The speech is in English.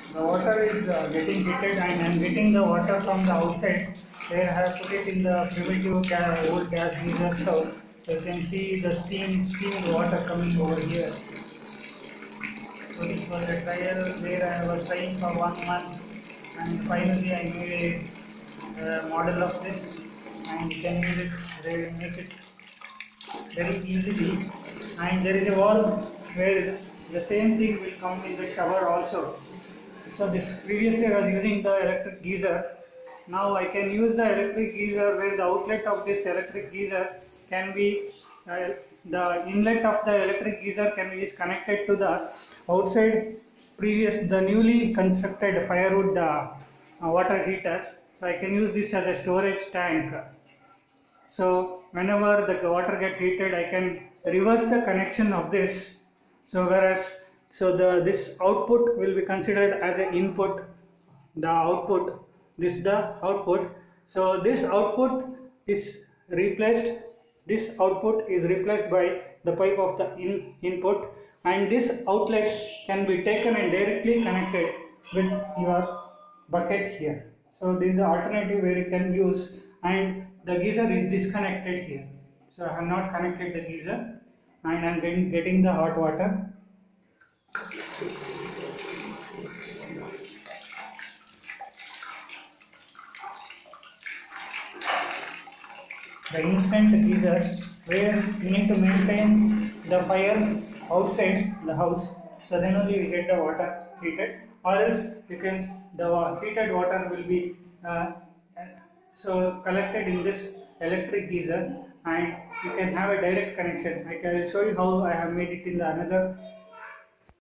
The water is getting heated and I am getting the water from the outside where I have put it in the primitive old gas geyser stove. So you can see the steamed water coming over here. So this was a trial where I was trying for 1 month and finally I made a model of this and you can use it, make it very easily. And there is a valve where the same thing will come in the shower also. So this previously I was using the electric geyser. Now I can use the electric geyser where the outlet of this electric geyser can be the inlet of the electric geyser can be connected to the outside the newly constructed firewood water heater. So I can use this as a storage tank. So whenever the water get heated, I can reverse the connection of this. So this output will be considered as an input. The output, this the output. So this output is replaced. This output is replaced by the pipe of the input, and this outlet can be taken and directly connected with your bucket here. So this is the alternative where you can use, and the geyser is disconnected here. So I have not connected the geyser and I am getting the hot water. The instant geyser where you need to maintain the fire outside the house, so then only you get the water heated, or else the heated water will be collected in this electric geyser and you can have a direct connection. I will show you how I have made it in the another